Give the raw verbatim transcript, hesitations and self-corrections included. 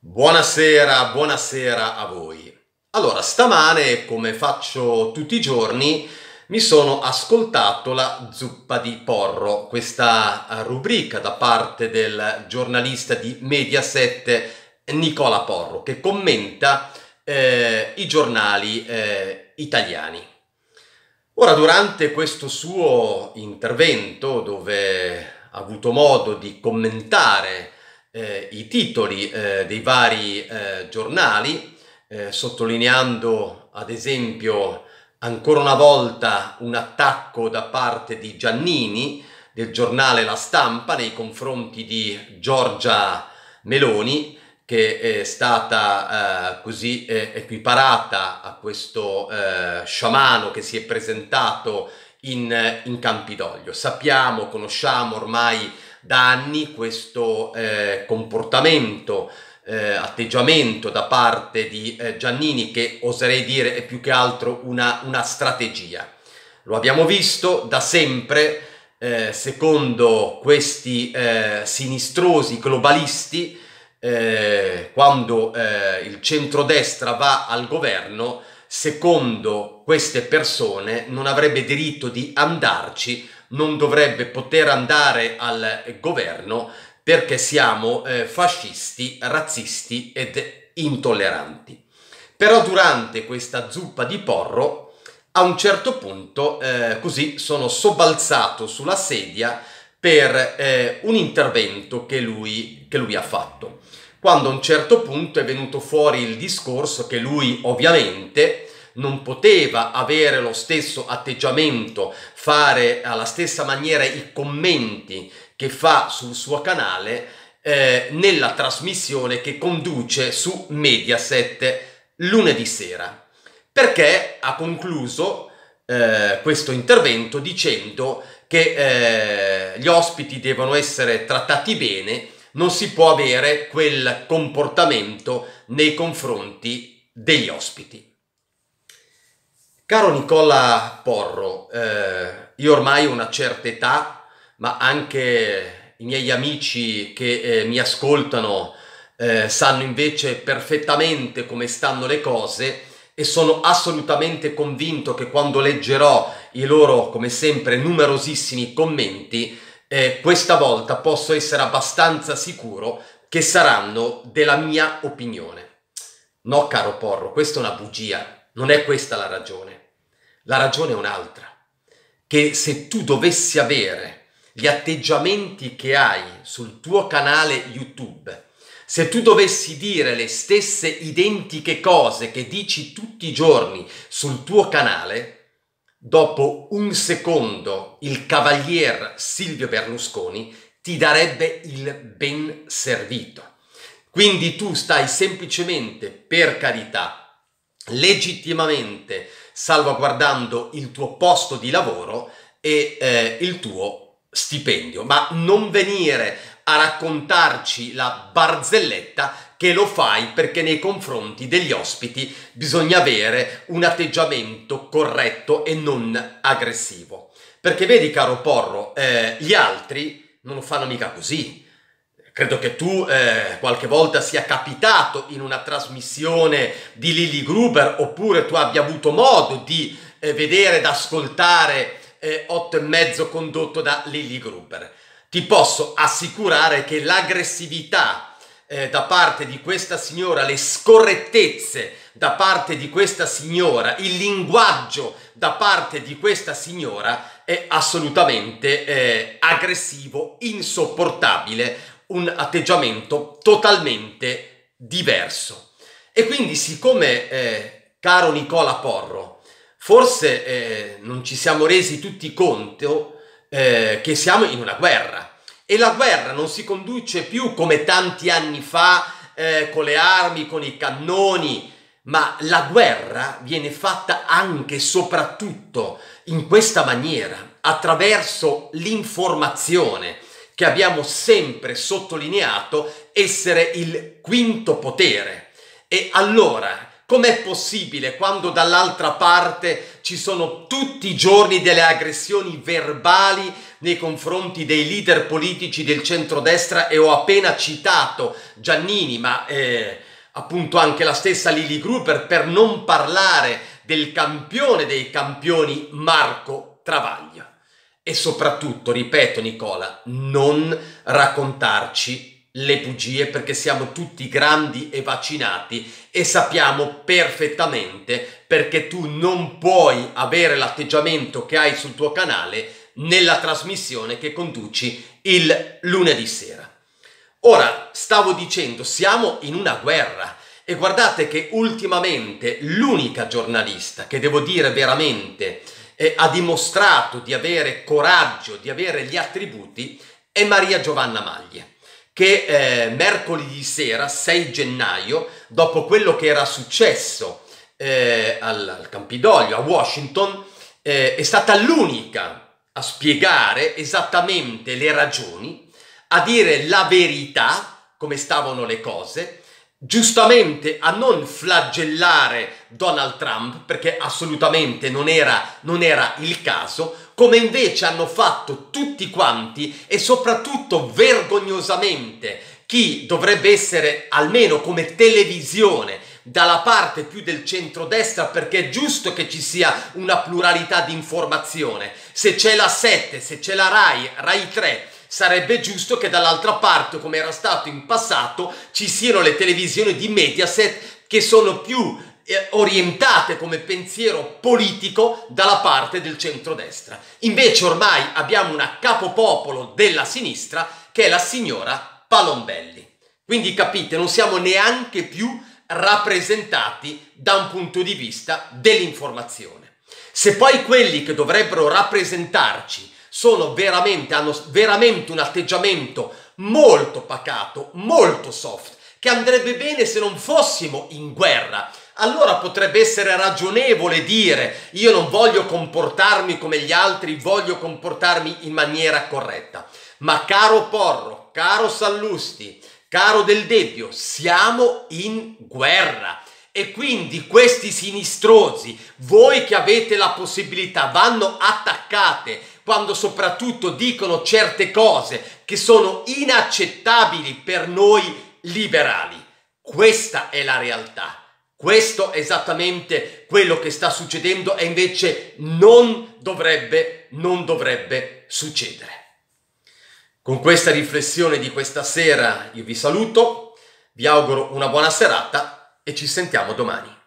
Buonasera, buonasera a voi. Allora, stamane, come faccio tutti i giorni, mi sono ascoltato la Zuppa di Porro, questa rubrica da parte del giornalista di Mediaset Nicola Porro, che commenta eh, i giornali eh, italiani. Ora, durante questo suo intervento, dove ha avuto modo di commentare Eh, i titoli eh, dei vari eh, giornali, eh, sottolineando ad esempio ancora una volta un attacco da parte di Giannini del giornale La Stampa nei confronti di Giorgia Meloni, che è stata eh, così eh, equiparata a questo eh, sciamano che si è presentato in, in Campidoglio. Sappiamo, conosciamo ormai da anni questo eh, comportamento, eh, atteggiamento da parte di eh, Giannini, che oserei dire è più che altro una, una strategia. Lo abbiamo visto da sempre, eh, secondo questi eh, sinistrosi globalisti, eh, quando eh, il centrodestra va al governo, secondo queste persone non avrebbe diritto di andarci, non dovrebbe poter andare al governo perché siamo eh, fascisti, razzisti ed intolleranti. Però durante questa zuppa di Porro, a un certo punto, eh, così sono sobbalzato sulla sedia per eh, un intervento che lui, che lui ha fatto. Quando a un certo punto è venuto fuori il discorso che lui ovviamente non poteva avere lo stesso atteggiamento, fare alla stessa maniera i commenti che fa sul suo canale eh, nella trasmissione che conduce su Mediaset lunedì sera, perché ha concluso eh, questo intervento dicendo che eh, gli ospiti devono essere trattati bene, non si può avere quel comportamento nei confronti degli ospiti. Caro Nicola Porro, eh, io ormai ho una certa età, ma anche i miei amici che eh, mi ascoltano eh, sanno invece perfettamente come stanno le cose e sono assolutamente convinto che quando leggerò i loro, come sempre, numerosissimi commenti, eh, questa volta posso essere abbastanza sicuro che saranno della mia opinione. No, caro Porro, questa è una bugia. Non è questa la ragione. La ragione è un'altra, che se tu dovessi avere gli atteggiamenti che hai sul tuo canale YouTube, se tu dovessi dire le stesse identiche cose che dici tutti i giorni sul tuo canale, dopo un secondo il cavalier Silvio Berlusconi ti darebbe il ben servito. Quindi tu stai semplicemente, per carità, legittimamente salvaguardando il tuo posto di lavoro e eh, il tuo stipendio, ma non venire a raccontarci la barzelletta che lo fai perché nei confronti degli ospiti bisogna avere un atteggiamento corretto e non aggressivo. Perché vedi, caro Porro, eh, gli altri non lo fanno mica così. Credo che tu eh, qualche volta sia capitato in una trasmissione di Lily Gruber, oppure tu abbia avuto modo di eh, vedere ed ascoltare eh, Otto e mezzo condotto da Lily Gruber. Ti posso assicurare che l'aggressività eh, da parte di questa signora, le scorrettezze da parte di questa signora, il linguaggio da parte di questa signora è assolutamente eh, aggressivo, insopportabile, un atteggiamento totalmente diverso. E quindi, siccome, eh, caro Nicola Porro, forse eh, non ci siamo resi tutti conto eh, che siamo in una guerra, e la guerra non si conduce più come tanti anni fa eh, con le armi, con i cannoni, ma la guerra viene fatta anche e soprattutto in questa maniera, attraverso l'informazione, che abbiamo sempre sottolineato essere il quinto potere. E allora Com'è possibile quando dall'altra parte ci sono tutti i giorni delle aggressioni verbali nei confronti dei leader politici del centrodestra, e ho appena citato Giannini, ma eh, appunto anche la stessa Lily Gruber, per non parlare del campione dei campioni Marco Travaglio. E soprattutto, ripeto Nicola, non raccontarci le bugie, perché siamo tutti grandi e vaccinati e sappiamo perfettamente perché tu non puoi avere l'atteggiamento che hai sul tuo canale nella trasmissione che conduci il lunedì sera. Ora, stavo dicendo, siamo in una guerra e guardate che ultimamente l'unica giornalista che devo dire veramente eh, ha dimostrato di avere coraggio, di avere gli attributi, è Maria Giovanna Maglie, che eh, mercoledì sera, sei gennaio, dopo quello che era successo eh, al, al Campidoglio, a Washington, eh, è stata l'unica a spiegare esattamente le ragioni, a dire la verità, come stavano le cose, giustamente a non flagellare Donald Trump, perché assolutamente non era, non era il caso, come invece hanno fatto tutti quanti, e soprattutto vergognosamente chi dovrebbe essere almeno come televisione dalla parte più del centrodestra, perché è giusto che ci sia una pluralità di informazione. Se c'è la sette, se c'è la Rai, Rai tre, sarebbe giusto che dall'altra parte, come era stato in passato, ci siano le televisioni di Mediaset che sono più eh, orientate come pensiero politico dalla parte del centrodestra. Invece ormai abbiamo una capopopolo della sinistra che è la signora Palombelli. Quindi capite, non siamo neanche più rappresentati da un punto di vista dell'informazione. Se poi quelli che dovrebbero rappresentarci sono veramente, hanno veramente un atteggiamento molto pacato, molto soft, che andrebbe bene se non fossimo in guerra, allora potrebbe essere ragionevole dire: io non voglio comportarmi come gli altri, voglio comportarmi in maniera corretta. Ma caro Porro, caro Sallusti, caro Del Debbio, siamo in guerra. E quindi questi sinistrosi, voi che avete la possibilità, vanno attaccate quando soprattutto dicono certe cose che sono inaccettabili per noi liberali. Questa è la realtà. Questo è esattamente quello che sta succedendo e invece non dovrebbe, non dovrebbe succedere. Con questa riflessione di questa sera io vi saluto, vi auguro una buona serata e ci sentiamo domani.